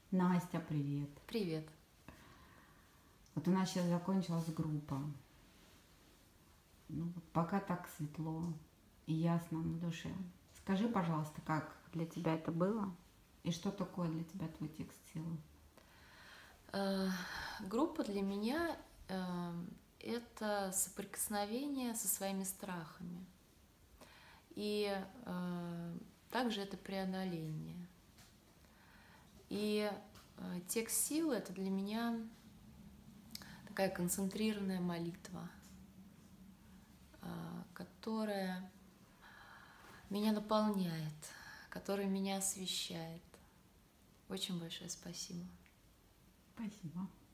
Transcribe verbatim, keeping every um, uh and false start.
Настя, привет. Привет. Вот у нас сейчас закончилась группа. Ну, вот пока так светло и ясно на душе. Скажи, пожалуйста, как для тебя это было? И что такое для тебя твой текст силы? Э, Группа для меня э, это соприкосновение со своими страхами. И э, также это преодоление. И э, текст силы это для меня такая концентрированная молитва, э, которая меня наполняет, которая меня освещает. Очень большое спасибо. Спасибо.